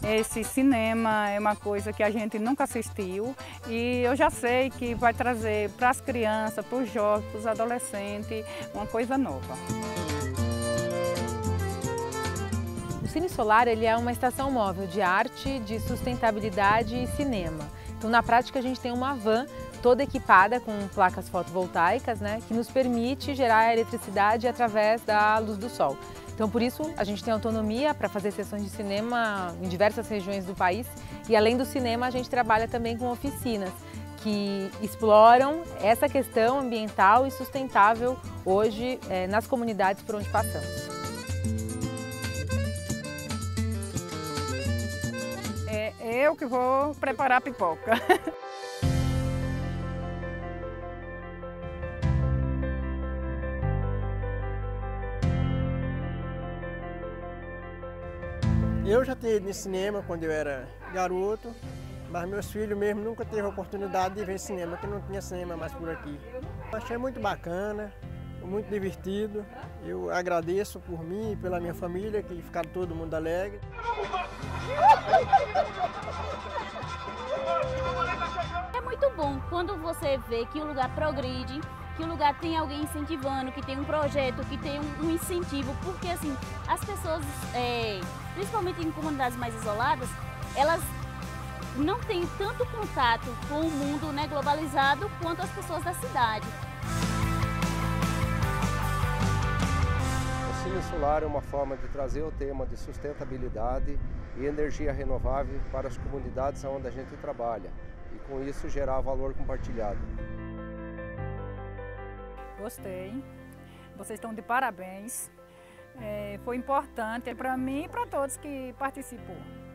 Esse cinema é uma coisa que a gente nunca assistiu e eu já sei que vai trazer para as crianças, para os jovens, para os adolescentes, uma coisa nova. O Cine Solar ele é uma estação móvel de arte, de sustentabilidade e cinema. Então, na prática, a gente tem uma van toda equipada com placas fotovoltaicas, né, que nos permite gerar eletricidade através da luz do sol. Então, por isso, a gente tem autonomia para fazer sessões de cinema em diversas regiões do país e, além do cinema, a gente trabalha também com oficinas que exploram essa questão ambiental e sustentável hoje nas comunidades por onde passamos. É eu que vou preparar a pipoca. Eu já tinha ido no cinema quando eu era garoto, mas meus filhos mesmo nunca teve a oportunidade de ver cinema, porque não tinha cinema mais por aqui. Achei muito bacana, muito divertido. Eu agradeço por mim e pela minha família, que ficaram todo mundo alegre. É muito bom quando você vê que o lugar progride, que o lugar tem alguém incentivando, que tem um projeto, que tem um incentivo, porque assim, as pessoas, principalmente em comunidades mais isoladas, elas não têm tanto contato com o mundo, né, globalizado quanto as pessoas da cidade. O Cine Solar é uma forma de trazer o tema de sustentabilidade e energia renovável para as comunidades onde a gente trabalha e com isso gerar valor compartilhado. Gostei, vocês estão de parabéns, foi importante para mim e para todos que participou.